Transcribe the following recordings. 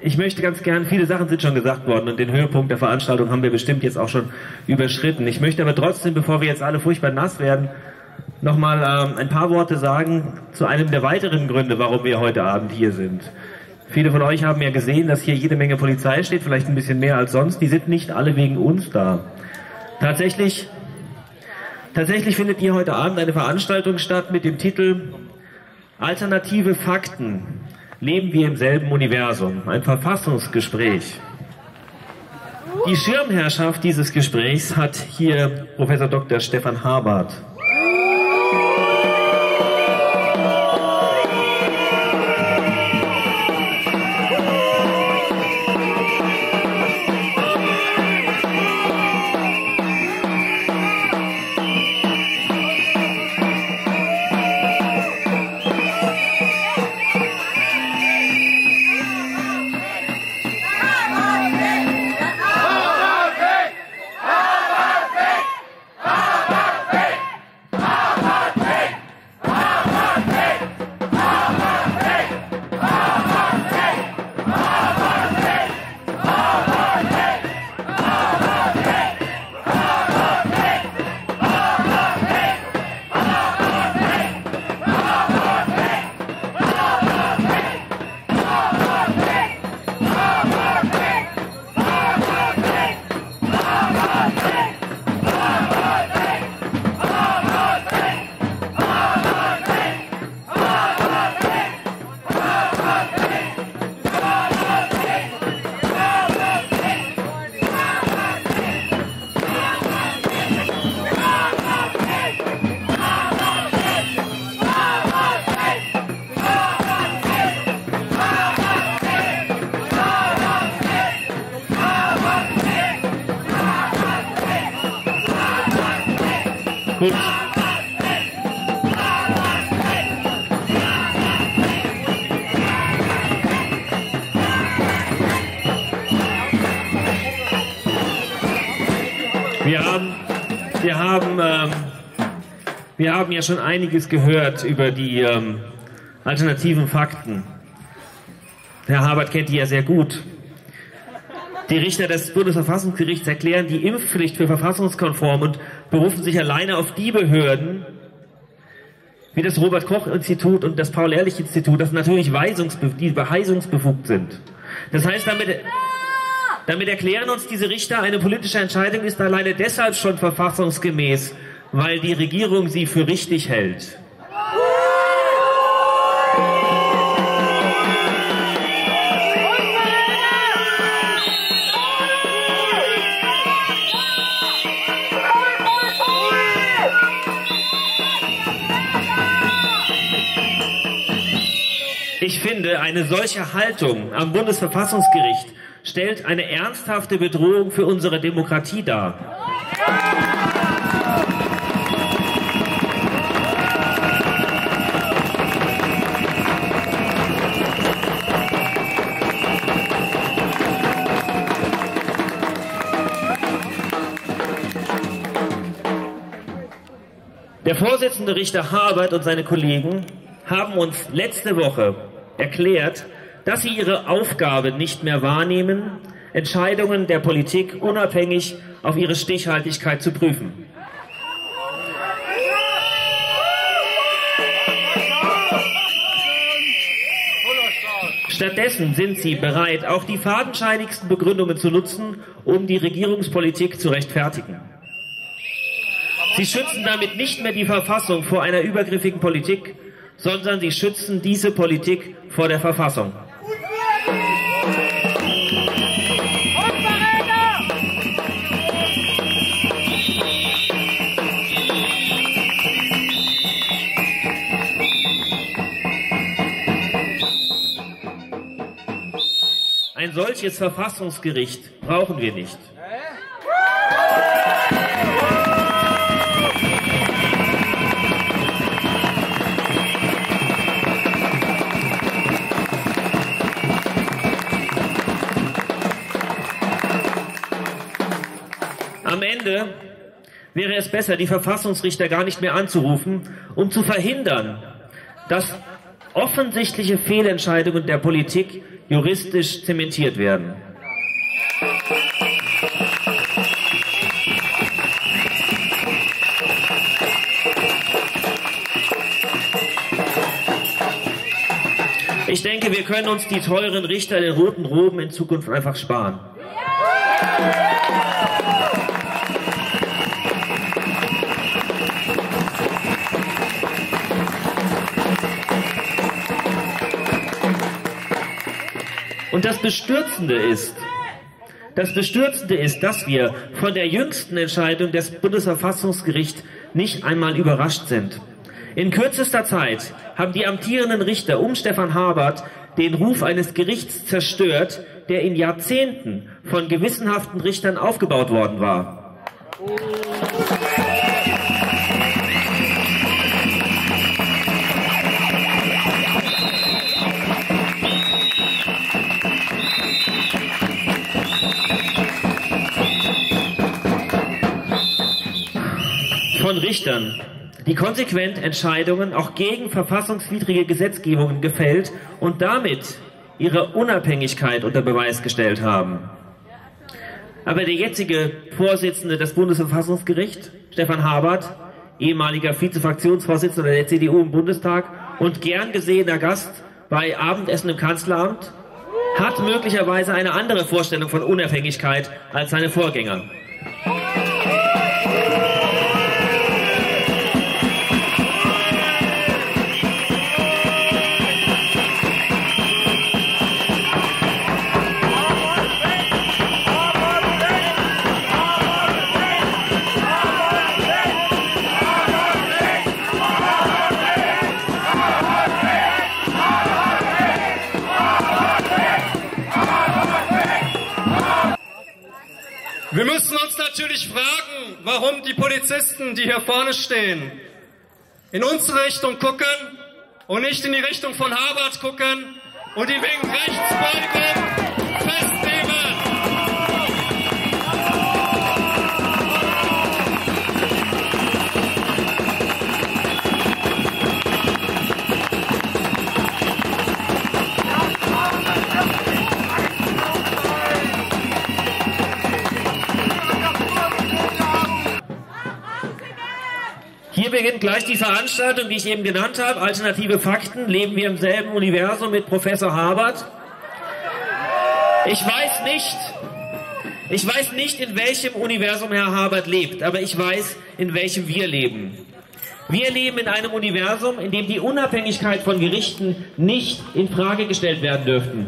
Ich möchte ganz gern, viele Sachen sind schon gesagt worden und den Höhepunkt der Veranstaltung haben wir bestimmt jetzt auch schon überschritten. Ich möchte aber trotzdem, bevor wir jetzt alle furchtbar nass werden, nochmal ein paar Worte sagen zu einem der weiteren Gründe, warum wir heute Abend hier sind. Viele von euch haben ja gesehen, dass hier jede Menge Polizei steht, vielleicht ein bisschen mehr als sonst. Die sind nicht alle wegen uns da. Tatsächlich findet hier heute Abend eine Veranstaltung statt mit dem Titel Alternative Fakten. Leben wir im selben Universum? Ein Verfassungsgespräch. Die Schirmherrschaft dieses Gesprächs hat hier Professor Dr. Stefan Habart. Gut. Wir haben ja schon einiges gehört über die alternativen Fakten. Herr Habart kennt die ja sehr gut. Die Richter des Bundesverfassungsgerichts erklären die Impfpflicht für verfassungskonform und berufen sich alleine auf die Behörden, wie das Robert-Koch-Institut und das Paul-Ehrlich-Institut, das natürlich weisungsbefugt sind. Das heißt, damit erklären uns diese Richter, eine politische Entscheidung ist alleine deshalb schon verfassungsgemäß, weil die Regierung sie für richtig hält. Ich finde, eine solche Haltung am Bundesverfassungsgericht stellt eine ernsthafte Bedrohung für unsere Demokratie dar. Der Vorsitzende Richter Habart und seine Kollegen haben uns letzte Woche erklärt, dass sie ihre Aufgabe nicht mehr wahrnehmen, Entscheidungen der Politik unabhängig auf ihre Stichhaltigkeit zu prüfen. Stattdessen sind sie bereit, auch die fadenscheinigsten Begründungen zu nutzen, um die Regierungspolitik zu rechtfertigen. Sie schützen damit nicht mehr die Verfassung vor einer übergriffigen Politik, sondern sie schützen diese Politik vor der Verfassung. Ein solches Verfassungsgericht brauchen wir nicht. Am Ende wäre es besser, die Verfassungsrichter gar nicht mehr anzurufen, um zu verhindern, dass offensichtliche Fehlentscheidungen der Politik juristisch zementiert werden. Ich denke, wir können uns die teuren Richter in den roten Roben in Zukunft einfach sparen. Und das Bestürzende ist, dass wir von der jüngsten Entscheidung des Bundesverfassungsgerichts nicht einmal überrascht sind. In kürzester Zeit haben die amtierenden Richter um Stefan Habert den Ruf eines Gerichts zerstört, der in Jahrzehnten von gewissenhaften Richtern aufgebaut worden war. Von Richtern, die konsequent Entscheidungen auch gegen verfassungswidrige Gesetzgebungen gefällt und damit ihre Unabhängigkeit unter Beweis gestellt haben. Aber der jetzige Vorsitzende des Bundesverfassungsgerichts, Stefan Habert, ehemaliger Vizefraktionsvorsitzender der CDU im Bundestag und gern gesehener Gast bei Abendessen im Kanzleramt, hat möglicherweise eine andere Vorstellung von Unabhängigkeit als seine Vorgänger. Wir müssen uns natürlich fragen, warum die Polizisten, die hier vorne stehen, in unsere Richtung gucken und nicht in die Richtung von Habert gucken und die wegen Rechtsbeugung festnehmen. Hier beginnt gleich die Veranstaltung, die ich eben genannt habe. Alternative Fakten. Leben wir im selben Universum mit Professor Habert? Ich weiß nicht, in welchem Universum Herr Habert lebt, aber ich weiß, in welchem wir leben. Wir leben in einem Universum, in dem die Unabhängigkeit von Gerichten nicht in Frage gestellt werden dürften.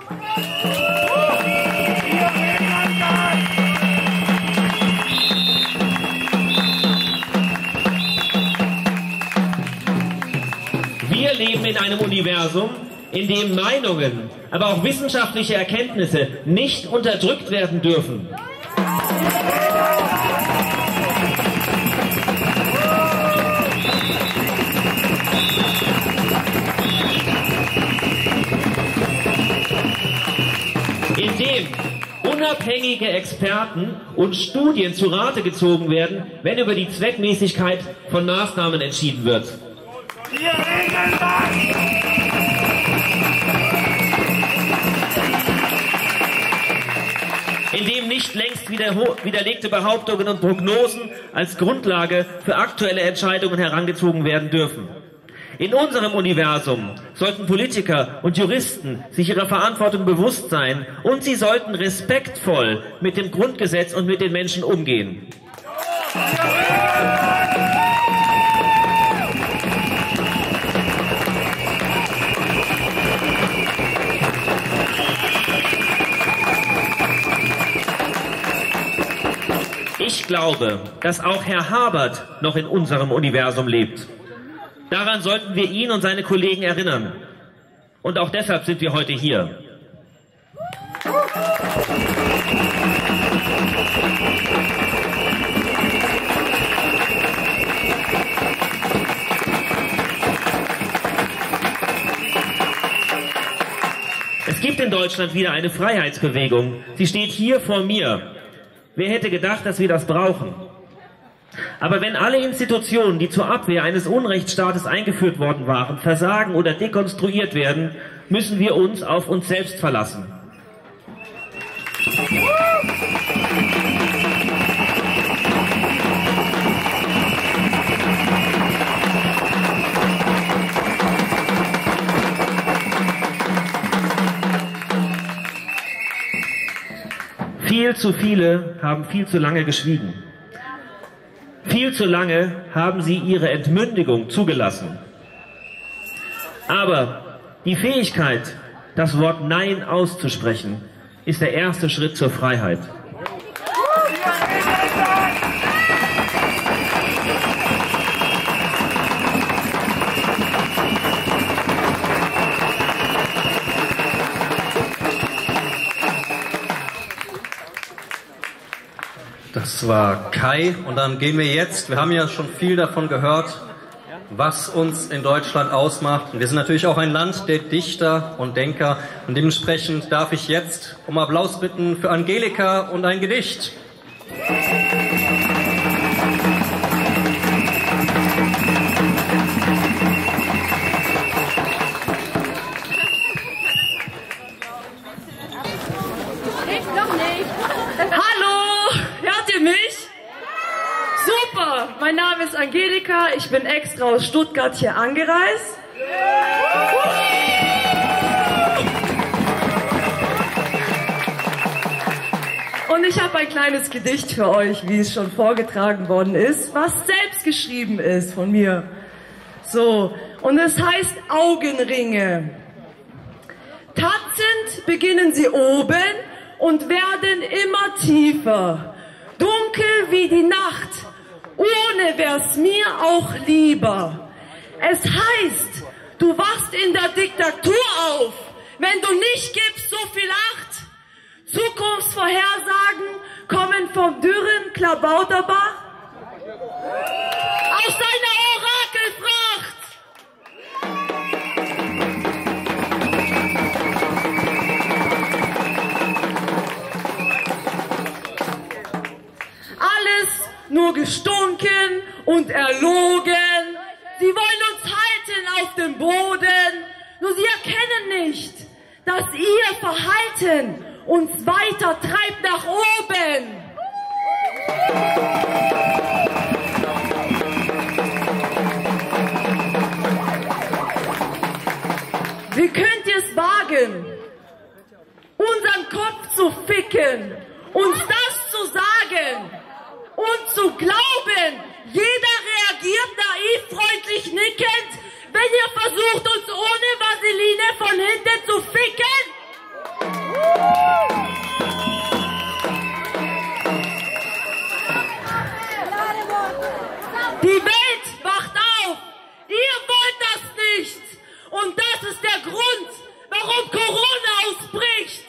Wir leben in einem Universum, in dem Meinungen, aber auch wissenschaftliche Erkenntnisse nicht unterdrückt werden dürfen. In dem unabhängige Experten und Studien zu Rate gezogen werden, wenn über die Zweckmäßigkeit von Maßnahmen entschieden wird. Wir regeln das! In dem nicht längst widerlegte Behauptungen und Prognosen als Grundlage für aktuelle Entscheidungen herangezogen werden dürfen. In unserem Universum sollten Politiker und Juristen sich ihrer Verantwortung bewusst sein und sie sollten respektvoll mit dem Grundgesetz und mit den Menschen umgehen. Ich glaube, dass auch Herr Habert noch in unserem Universum lebt. Daran sollten wir ihn und seine Kollegen erinnern. Und auch deshalb sind wir heute hier. Es gibt in Deutschland wieder eine Freiheitsbewegung. Sie steht hier vor mir. Wer hätte gedacht, dass wir das brauchen? Aber wenn alle Institutionen, die zur Abwehr eines Unrechtsstaates eingeführt worden waren, versagen oder dekonstruiert werden, müssen wir uns auf uns selbst verlassen. Viel zu viele haben viel zu lange geschwiegen. Viel zu lange haben sie ihre Entmündigung zugelassen. Aber die Fähigkeit, das Wort Nein auszusprechen, ist der erste Schritt zur Freiheit. Das war Kai und dann gehen wir jetzt, wir haben ja schon viel davon gehört, was uns in Deutschland ausmacht. Und wir sind natürlich auch ein Land der Dichter und Denker und dementsprechend darf ich jetzt um Applaus bitten für Angelika und ein Gedicht. Mein Name ist Angelika, ich bin extra aus Stuttgart hier angereist. Und ich habe ein kleines Gedicht für euch, wie es schon vorgetragen worden ist, was selbst geschrieben ist von mir. So, und es heißt Augenringe. Tanzend beginnen sie oben und werden immer tiefer. Dunkel wie die Nacht. Ohne wär's mir auch lieber. Es heißt, du wachst in der Diktatur auf, wenn du nicht gibst so viel Acht. Zukunftsvorhersagen kommen vom dürren Klabauterbach aus seiner Orakelfracht. Nur gestunken und erlogen. Sie wollen uns halten auf dem Boden. Nur sie erkennen nicht, dass ihr Verhalten uns weiter treibt nach oben. Wie könnt ihr es wagen, unseren Kopf zu ficken, uns das zu sagen? Und zu glauben, jeder reagiert naiv, freundlich nickend, wenn ihr versucht, uns ohne Vaseline von hinten zu ficken? Die Welt wacht auf, ihr wollt das nicht. Und das ist der Grund, warum Corona ausbricht.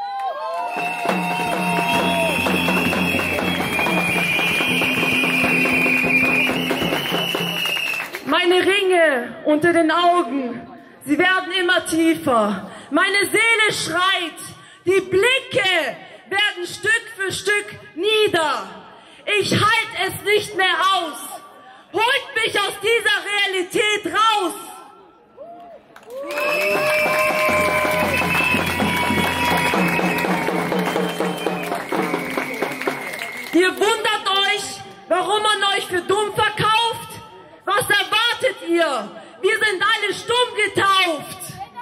Meine Ringe unter den Augen, sie werden immer tiefer. Meine Seele schreit, die Blicke werden Stück für Stück nieder. Ich halte es nicht mehr aus. Holt mich aus dieser Realität raus. Ihr wundert euch, warum man euch für dumm verkauft? Was erwartet ihr? Wir sind alle stumm getauft.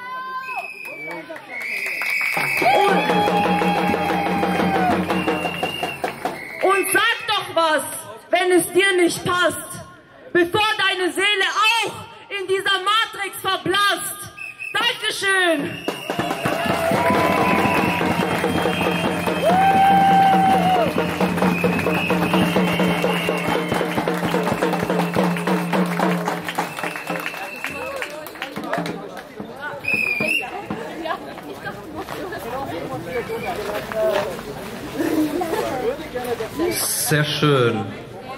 Und sag doch was, wenn es dir nicht passt, bevor deine Seele auch in dieser Matrix verblasst. Dankeschön. Sehr schön.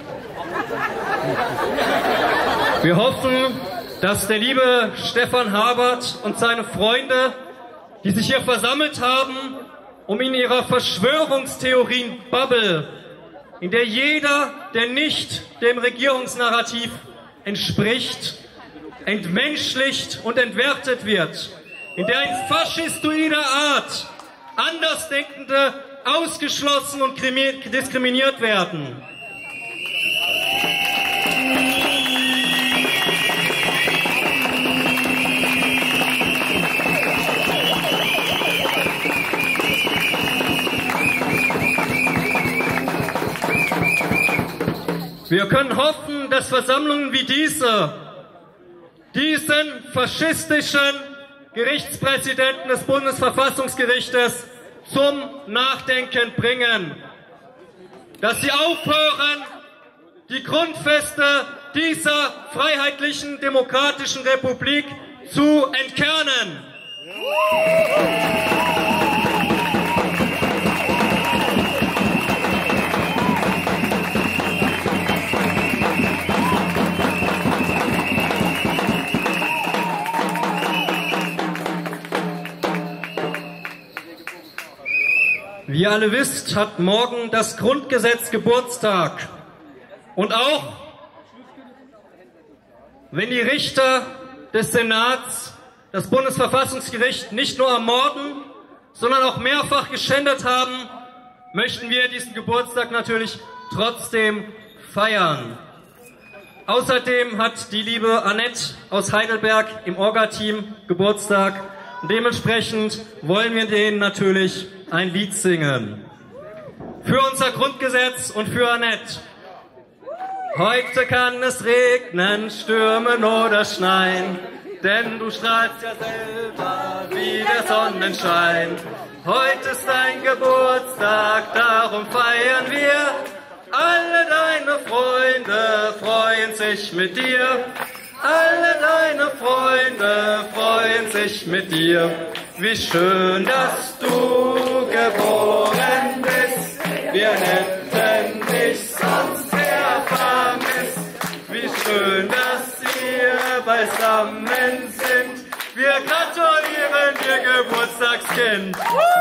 Wir hoffen, dass der liebe Stefan Habert und seine Freunde, die sich hier versammelt haben, um in ihrer Verschwörungstheorien-Bubble, in der jeder, der nicht dem Regierungsnarrativ entspricht, entmenschlicht und entwertet wird, in der in faschistoider Art Andersdenkende ausgeschlossen und diskriminiert werden. Wir können hoffen, dass Versammlungen wie diese diesen faschistischen Gerichtspräsidenten des Bundesverfassungsgerichtes zum Nachdenken bringen. Dass sie aufhören, die Grundfeste dieser freiheitlichen, demokratischen Republik zu entkernen. Wie ihr alle wisst, hat morgen das Grundgesetz Geburtstag. Und auch wenn die Richter des Senats das Bundesverfassungsgericht nicht nur ermorden, sondern auch mehrfach geschändet haben, möchten wir diesen Geburtstag natürlich trotzdem feiern. Außerdem hat die liebe Annette aus Heidelberg im Orga-Team Geburtstag. Und dementsprechend wollen wir denen natürlich ein Lied singen. Für unser Grundgesetz und für Annette. Heute kann es regnen, stürmen oder schneien, denn du strahlst ja selber wie der Sonnenschein. Heute ist dein Geburtstag, darum feiern wir. Alle deine Freunde freuen sich mit dir. Alle deine Freunde freuen sich mit dir. Wie schön, dass du geboren bist. Wir hätten dich sonst sehr vermisst. Wie schön, dass wir beisammen sind. Wir gratulieren dir, Geburtstagskind.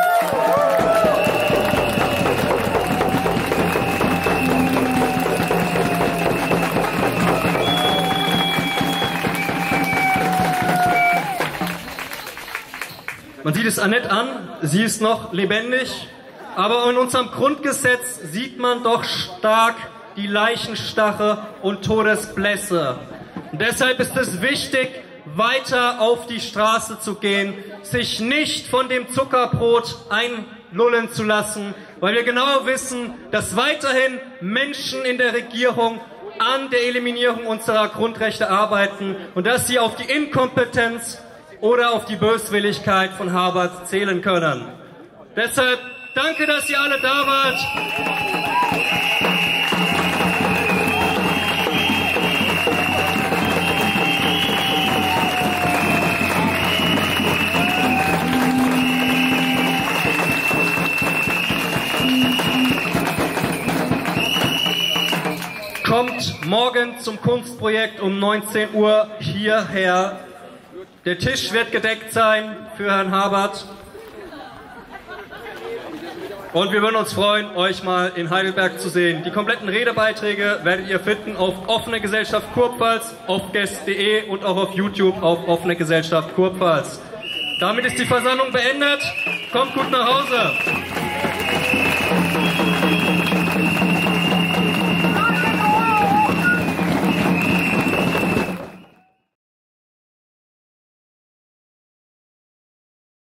Man sieht es Annette an, sie ist noch lebendig, aber in unserem Grundgesetz sieht man doch stark die Leichenstache und Todesblässe. Und deshalb ist es wichtig, weiter auf die Straße zu gehen, sich nicht von dem Zuckerbrot einlullen zu lassen, weil wir genau wissen, dass weiterhin Menschen in der Regierung an der Eliminierung unserer Grundrechte arbeiten und dass sie auf die Inkompetenz oder auf die Böswilligkeit von Habert zählen können. Deshalb danke, dass ihr alle da wart. Kommt morgen zum Kunstprojekt um 19 Uhr hierher. Der Tisch wird gedeckt sein für Herrn Habert. Und wir würden uns freuen, euch mal in Heidelberg zu sehen. Die kompletten Redebeiträge werdet ihr finden auf Offene Gesellschaft Kurpfalz, auf guest.de und auch auf YouTube auf Offene Gesellschaft Kurpfalz. Damit ist die Versammlung beendet. Kommt gut nach Hause.